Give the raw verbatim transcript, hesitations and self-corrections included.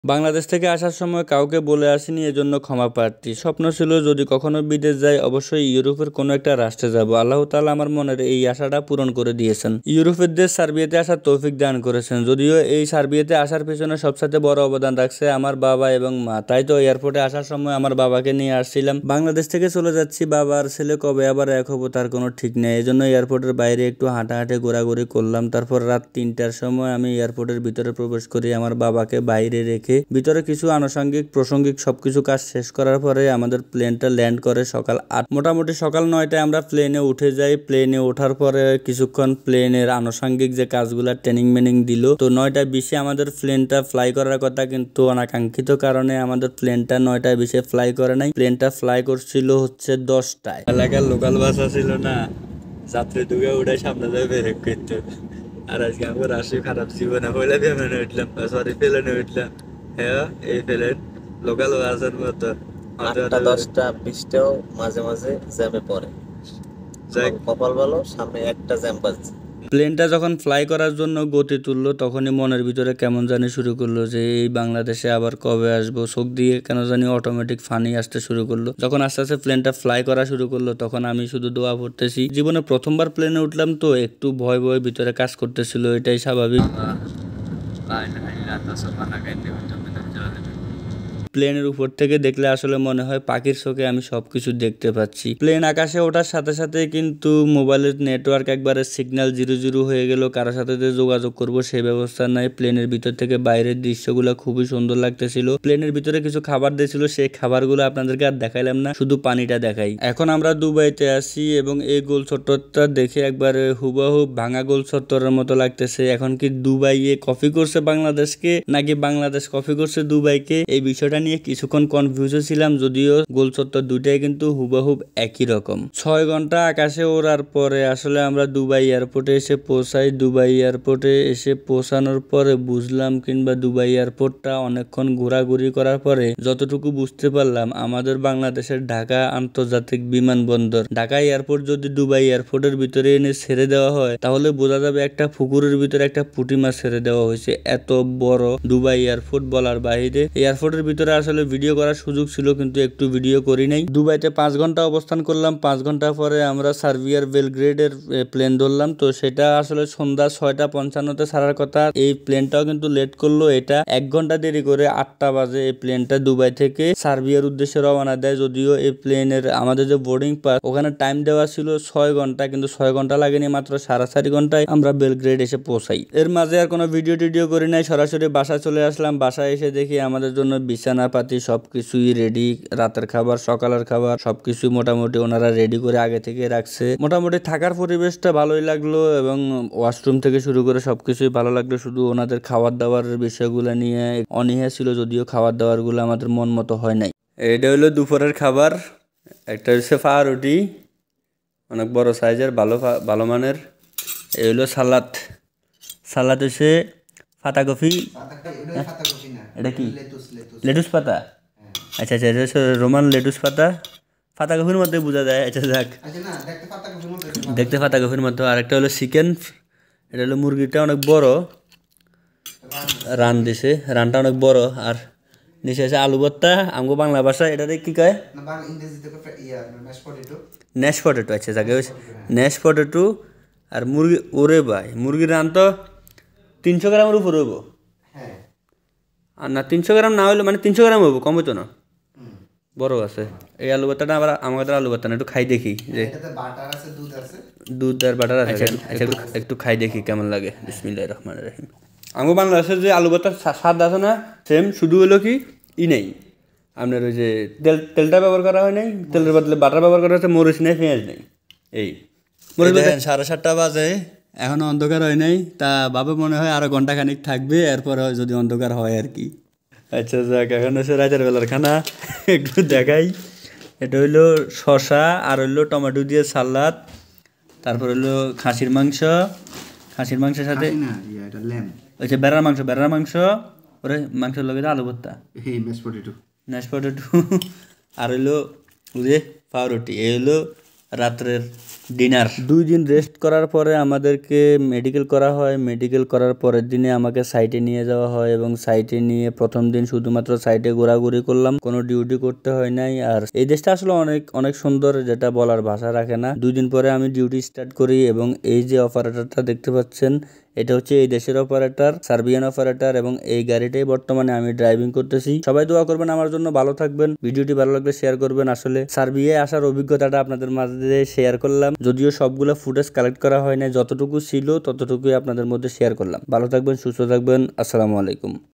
বাংলাদেশ থেকে আসার সময় কাউকে বলে আসিনি, এজন্য ক্ষমা প্রার্থী। স্বপ্ন ছিল যদি কখনো বিদেশ যাই অবশ্যই ইউরোপের কোনো একটা রাষ্ট্রে যাব। আল্লাহ তাআলা আমার মনের এই আশাটা পূরণ করে দিয়েছেন। ইউরোপের দেশ সার্বিয়াতে আসার তৌফিক দান করেছেন। যদিও এই সার্বিয়াতে আসার পেছনে সবচেয়ে বড় অবদান রাখছে আমার বাবা এবং মা। তাই তো এয়ারপোর্টে আসার সময় আমার বাবাকে নিয়ে আসছিলাম। বাংলাদেশ থেকে চলে যাচ্ছি, বাবার ছেলে কবে আবার এক হবো তার কোনো ঠিক নেই। এজন্য এয়ারপোর্টের বাইরে একটু হাঁটাহাঁটি ঘোরাঘুরি করলাম। তারপর রাত তিনটার সময় আমি এয়ারপোর্টের ভিতরে প্রবেশ করি। আমার বাবাকে বাইরে রেখে ভিতরে কিছু আনুষঙ্গিক প্রসঙ্গিক সবকিছু কাজ শেষ করার পরে আমাদের প্লেনটা ল্যান্ড করে সকাল আট মোটামুটি সকাল নয়টায় আমরা প্লেনে উঠে যাই। প্লেনে ওঠার পরে কিছুক্ষণ প্লেনের আনুষঙ্গিক যে কাজগুলা ট্রেনিং মেনিং দিল। তো নয়টা বিশে আমাদের প্লেনটা ফ্লাই করার কথা, কিন্তু অনাকাঙ্ক্ষিত কারণে আমাদের প্লেনটা নয়টায় বিশে ফ্লাই করে নাই। প্লেনটা ফ্লাই করছিল হচ্ছে দশটায়। এলাকার লোকাল বাসা ছিল না, যাত্রী দুগে উঠে সামনে যাবে বেরেক করতে। আর আজকে আমার রাশি খারাপ জীবনে হইলে বিমানে উঠলাম, সরি প্লেনে উঠলাম। হ্যাঁ এই প্লেন লোকাল বাসের মতো আটটা দশটা বিশটাও মাঝে মাঝে জ্যামে পড়ে। কপাল ভালো সামনে একটা জ্যাম বাজছে। প্লেনটা যখন ফ্লাই করার জন্য গতি তুললো তখনই মনের ভিতরে কেমন জানি শুরু করলো যে এই বাংলাদেশে আবার কবে আসবো। চোখ দিয়ে কেন জানি অটোমেটিক ফানি আসতে শুরু করলো। যখন আস্তে আস্তে প্লেনটা ফ্লাই করা শুরু করলো তখন আমি শুধু দোয়া পড়তেছি। জীবনে প্রথমবার প্লেনে উঠলাম তো একটু ভয় ভয় ভিতরে কাজ করতেছিল, এটাই স্বাভাবিক। প্লেনের উপর থেকে দেখলে আসলে মনে হয় পাখির চোখে আমি সবকিছু দেখতে পাচ্ছি। প্লেন আকাশে ওঠার সাথে সাথে কিন্তু মোবাইলের নেটওয়ার্ক একবারে সিগন্যাল জিরো জিরো হয়ে গেল। কারোর সাথে যে যোগাযোগ করব সেই ব্যবস্থা নাই। প্লেনের ভিতর থেকে বাইরের দৃশ্যগুলো খুবই সুন্দর লাগতেছিল। প্লেনের ভিতরে কিছু খাবার দিয়েছিল, সেই খাবারগুলো আপনাদেরকে আর দেখাইলাম না, শুধু পানিটা দেখাই। এখন আমরা দুবাইতে আছি এবং এই গোল চত্বরটা দেখে একবারে হুবহু ভাঙা গোল চত্বরের মতো লাগতেছে। এখন কি দুবাইয়ে কপি করছে বাংলাদেশকে নাকি বাংলাদেশ কপি করছে দুবাইকে, এই বিষয়টা নিয়ে কিছুক্ষণ কনফিউজ ছিলাম। যদিও গোল চত্বর দুইটাই কিন্তু হুবহুব একই রকম। ছয় ঘন্টা আকাশে ওড়ার পরে আসলে আমরা দুবাই এয়ারপোর্টে এসে পৌঁছাই। দুবাই এয়ারপোর্টে এসে পৌঁছানোর পরে বুঝলাম কিংবা দুবাই এয়ারপোর্টটা অনেকক্ষণ ঘোরাঘুরি করার পরে যতটুকু বুঝতে পারলাম আমাদের বাংলাদেশের ঢাকা আন্তর্জাতিক বিমানবন্দর, ঢাকা এয়ারপোর্ট যদি দুবাই এয়ারপোর্টের ভিতরে এনে ছেড়ে দেওয়া হয় তাহলে বোঝা যাবে একটা পুকুরের ভিতরে একটা পুঁটি মাছ ছেড়ে দেওয়া হয়েছে। এত বড় দুবাই এয়ারপোর্ট বলার বাইরে। এয়ারপোর্টের ভিতরে আসলে ভিডিও করার সুযোগ ছিল কিন্তু একটু ভিডিও করি নাই। দুবাইতে পাঁচ ঘন্টা অবস্থান করলাম। পাঁচ ঘন্টা পরে আমরা সার্বিয়ার বেলগ্রেডের প্লেন ধরলাম। তো সেটা আসলে সন্ধ্যা ছয়টা পঞ্চান্নতে ছাড়ার কথা। এই প্লেনটাও কিন্তু লেট করলো। এটা এক ঘন্টা দেরি করে আটটা বাজে এই প্লেনটা দুবাই থেকে সার্বিয়ার উদ্দেশ্যে রওনা দেয়। যদিও এই প্লেনের আমাদের যে বোর্ডিং পাস ওখানে টাইম দেওয়া ছিল ছয় ঘন্টা, কিন্তু ছয় ঘন্টা লাগেনি, মাত্র সাড়ে চারি ঘন্টায় আমরা বেলগ্রেড এসে পৌঁছাই। এর মাঝে আর কোনো ভিডিও টিডিও করি নাই, সরাসরি বাসায় চলে আসলাম। বাসায় এসে দেখি আমাদের জন্য বিছানা পাতি সবকিছুই রেডি। রাতের খাবার সকালের খাবার সবকিছু মোটামুটি ওনারা রেডি করে আগে থেকে রাখছে। মোটামুটি থাকার পরিবেশটা ভালোই লাগলো এবং ওয়াশরুম থেকে শুরু করে সবকিছুই ভালো লাগলো। শুধু ওনাদের খাবার দাবারের বিষয়গুলো নিয়ে অনীহা ছিল, যদিও খাবার দাবার গুলো আমাদের মন মতো হয় নাই। এটা হলো দুপুরের খাবার। একটা হচ্ছে পাউরুটি অনেক বড় সাইজের, ভালো ভালো মানের। এই হলো সালাদ। সালাদ হচ্ছে পাতাকপি। এটা কি লেটুস পাতা? আচ্ছা আচ্ছা আচ্ছা রোমান লেটুস পাতা পাতাকপির মধ্যে বোঝা যায়। আচ্ছা যাক, দেখতে পাতাকপির মতো। আর একটা হলো চিকেন। এটা হলো মুরগিটা অনেক বড় রান দিছে, রানটা অনেক বড়। আর নিচে আছে আলু ভর্তা। আমগো বাংলা ভাষা এটাতে কি কয়? Mash potato. আচ্ছা যাকে ন্যাশ পটেটো আর মুরগি। ওরে ভাই মুরগির রান তো তিনশো গ্রামের উপর হইব। আর না তিনশো গ্রাম না হইলে মানে তিনশো গ্রাম হইব, কম হইতো না, বড় আছে। এই আলু ভর্তাটা আবার আমাদের আলু ভর্তা না, একটু খাই দেখি যে দুধ আর বাটার আছে। একটু খাই দেখি কেমন লাগে। বিসমিল্লাহির রহমানির রহিম। আমার বাংলাদেশের যে আলু ভর্তার স্বাদ আছে না সেম, শুধু হলো কি ই নেই আপনার ওই যে তেল তেলটা ব্যবহার করা হয় নাই, তেলের বদলে বাটার ব্যবহার করা হচ্ছে, মরিচ নেই পেঁয়াজ নেই। এই মরিচ সাড়ে সাতটা বাজে, এখনো অন্ধকার হয় নাই। তা বাবা মনে হয় আরো ঘন্টা খানিক থাকবে, এরপর যদি অন্ধকার হয় আর কি। আচ্ছা যাক, এখন হচ্ছে রাতের বেলার খানা একটু দেখাই। এটা হইলো শসা আর হইলো টমেটো দিয়ে সালাদ, তারপর হইলো খাসির মাংস। খাসির মাংসের সাথে ওই বেড়ার মাংস, বেড়ার মাংস ওরে মাংসের লগে আলু ভর্তা, ন্যাশ পটেটো, আর হইলো ওই যে পাউরুটি। এই হইলো রাত্রের ডিনার। দুই দিন রেস্ট করার পরে আমাদেরকে মেডিকেল করা হয়। মেডিকেল করার পরের দিনে আমাকে সাইটে নিয়ে যাওয়া হয় এবং সাইটে নিয়ে প্রথম দিন শুধুমাত্র সাইটে ঘোরাঘুরি করলাম, কোনো ডিউটি করতে হয় নাই। আর এই দেশটা আসলে অনেক অনেক সুন্দর, যেটা বলার ভাষা রাখে না। দুই দিন পরে আমি ডিউটি স্টার্ট করি এবং এই যে অপারেটরটা দেখতে পাচ্ছেন, এটা হচ্ছে এই দেশের অপারেটর, সার্বিয়ান অপারেটর, এবং এই গাড়িটাই বর্তমানে আমি ড্রাইভিং করতেছি। সবাই দোয়া করবেন আমার জন্য, ভালো থাকবেন। ভিডিওটি ভালো লাগলে শেয়ার করবেন। আসলে সার্বিয়ায় আসার অভিজ্ঞতাটা আপনাদের মাঝে শেয়ার করলাম, যদিও সবগুলো ফুটেজ কালেক্ট করা হয় না, যতটুকু ছিল ততটুকুই আপনাদের মধ্যে শেয়ার করলাম। ভালো থাকবেন, সুস্থ থাকবেন। আসসালামু আলাইকুম।